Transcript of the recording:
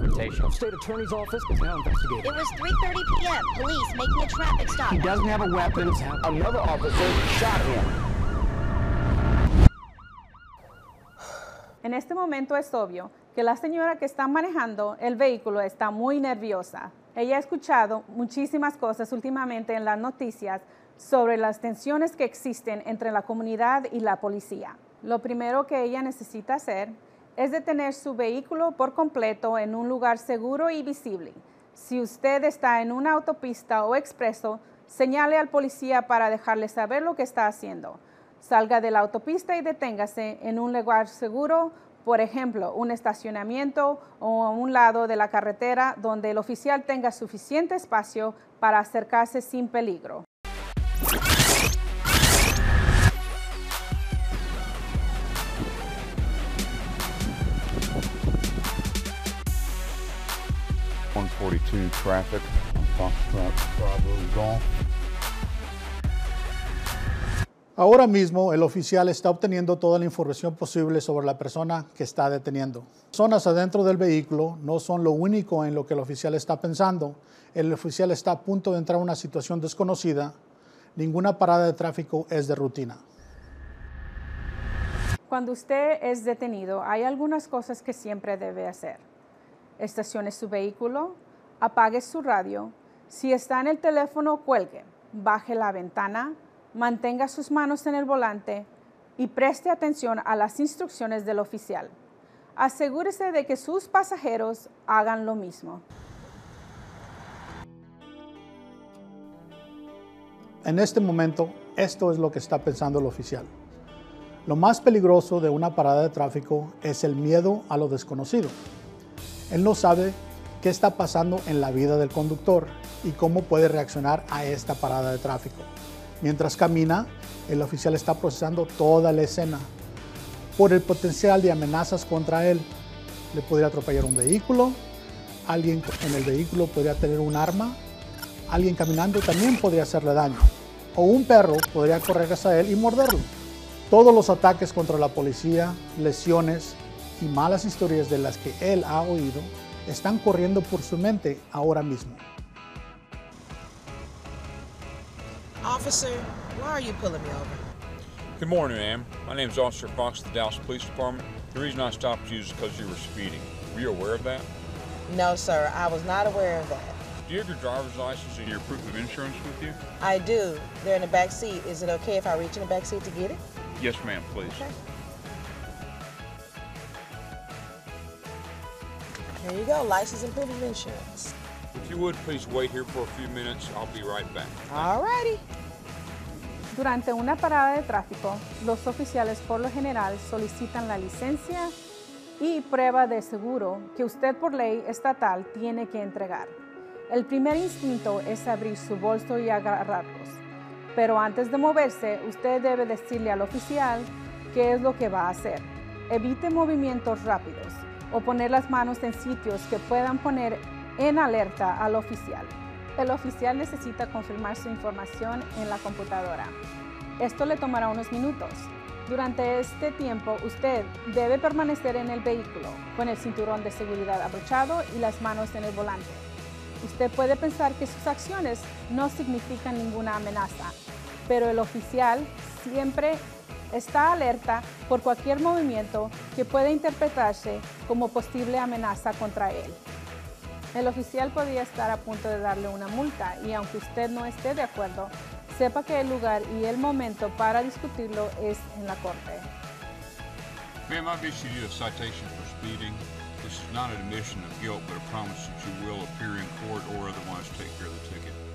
confrontation. State attorney's office is now investigating. It was 3:30 p.m. Police making a traffic stop. He doesn't have a weapon. Another officer shot him. En este momento es obvio que la señora que está manejando el vehículo está muy nerviosa. Ella ha escuchado muchísimas cosas últimamente en las noticias sobre las tensiones que existen entre la comunidad y la policía. Lo primero que ella necesita hacer es detener su vehículo por completo en un lugar seguro y visible. Si usted está en una autopista o expreso, señale al policía para dejarle saber lo que está haciendo. Salga de la autopista y deténgase en un lugar seguro, por ejemplo, un estacionamiento o a un lado de la carretera donde el oficial tenga suficiente espacio para acercarse sin peligro. Traffic on Foxtrot Bravo Golf. Ahora mismo el oficial está obteniendo toda la información posible sobre la persona que está deteniendo. Personas adentro del vehículo no son lo único en lo que el oficial está pensando. El oficial está a punto de entrar a una situación desconocida. Ninguna parada de tráfico es de rutina. Cuando usted es detenido, hay algunas cosas que siempre debe hacer. Estacione su vehículo, apague su radio. Si está en el teléfono, cuelgue, baje la ventana, mantenga sus manos en el volante y preste atención a las instrucciones del oficial. Asegúrese de que sus pasajeros hagan lo mismo. En este momento, esto es lo que está pensando el oficial. Lo más peligroso de una parada de tráfico es el miedo a lo desconocido. Él no sabe qué está pasando en la vida del conductor y cómo puede reaccionar a esta parada de tráfico. Mientras camina, el oficial está procesando toda la escena por el potencial de amenazas contra él. Le podría atropellar un vehículo, alguien en el vehículo podría tener un arma, alguien caminando también podría hacerle daño, o un perro podría correr hacia él y morderlo. Todos los ataques contra la policía, lesiones y malas historias de las que él ha oído están corriendo por su mente ahora mismo. Officer, why are you pulling me over? Good morning, ma'am. My name is Officer Fox of the Dallas Police Department. The reason I stopped you is because you were speeding. Were you aware of that? No, sir, I was not aware of that. Do you have your driver's license and your proof of insurance with you? I do. They're in the back seat. Is it okay if I reach in the back seat to get it? Yes, ma'am, please. Okay. Here you go, license and proof of insurance. If you would, please wait here for a few minutes. I'll be right back. All righty. Durante una parada de tráfico, los oficiales por lo general solicitan la licencia y prueba de seguro que usted por ley estatal tiene que entregar. El primer instinto es abrir su bolso y agarrarlos, pero antes de moverse, usted debe decirle al oficial qué es lo que va a hacer. Evite movimientos rápidos o poner las manos en sitios que puedan poner en alerta al oficial. El oficial necesita confirmar su información en la computadora. Esto le tomará unos minutos. Durante este tiempo, usted debe permanecer en el vehículo con el cinturón de seguridad abrochado y las manos en el volante. Usted puede pensar que sus acciones no significan ninguna amenaza, pero el oficial siempre está alerta por cualquier movimiento que pueda interpretarse como posible amenaza contra él. El oficial podría estar a punto de darle una multa y aunque usted no esté de acuerdo, sepa que el lugar y el momento para discutirlo es en la corte. Ma'am, I've issued you a citation for speeding. This is not an admission of guilt, but a promise that you will appear in court or otherwise take care of the ticket.